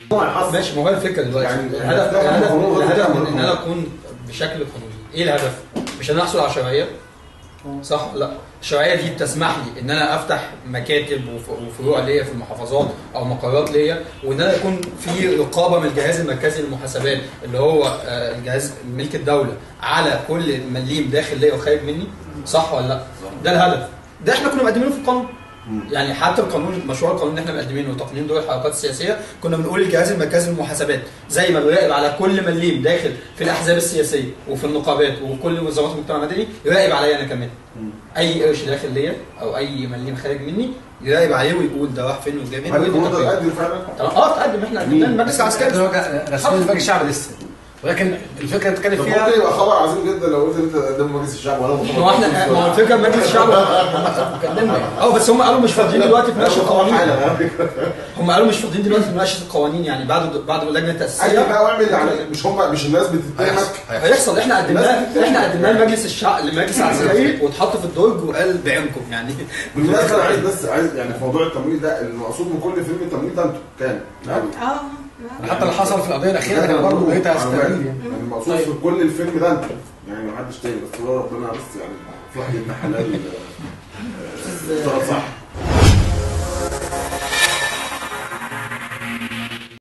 ماشي، ما هو الفكره دلوقتي يعني الهدف من ان انا اكون بشكل قانوني. ايه الهدف؟ مش ان انا احصل على شرعيه، صح؟ لا، الشرعيه دي بتسمح لي ان انا افتح مكاتب وفروع ليا في المحافظات او مقرات ليا، وان انا يكون في رقابه من الجهاز المركزي للمحاسبات اللي هو الجهاز ملك الدوله على كل مليم داخل ليا وخارج مني، صح ولا لا؟ ده الهدف. ده احنا كنا مقدمينه في القانون. يعني حتى القانون، مشروع القانون اللي احنا مقدمينه وتقنين دور الحركات السياسيه، كنا بنقول الجهاز المركزي للمحاسبات زي ما بيراقب على كل مليم داخل في الاحزاب السياسيه وفي النقابات وكل منظمات المجتمع المدني، يراقب عليا انا كمان. اي قرش داخل ليا او اي مليم خارج مني يراقب عليه ويقول ده راح فين وجاي منين. هل القانون ده اتقدم فعلا؟ اتقدم. احنا قدمناه المجلس العسكري رسمي المجلس الشعبي لسه، ولكن الفكره بتتكلم فيها ممكن يبقى خبر عظيم جدا لو قلت انت تقدم مجلس الشعب ولا ما هو الفكره مجلس الشعب اتكلمنا بس هم قالوا مش فاضيين دلوقتي في مناقشه القوانين. هم قالوا مش فاضيين دلوقتي في مناقشه القوانين، يعني بعد اللجنه التاسيسيه بقى واعمل يعني مش الناس بتتهمك هيحصل. احنا قدمناه لمجلس الشعب لمجلس العسكري واتحط في الدرج وقال بعينكم يعني. بالمناسبه انا عايز يعني في موضوع التمويل ده، المقصود من كل فيلم التمويل ده انتوا كان حتى اللي حصل في القضيه الاخيره كان برضه لقيتها استغلال يعني المقصود في كل الفيلم ده انتوا يعني ما حدش تاني، بس هو ربنا بس يعني في واحد ابن حلال اشتغل صح.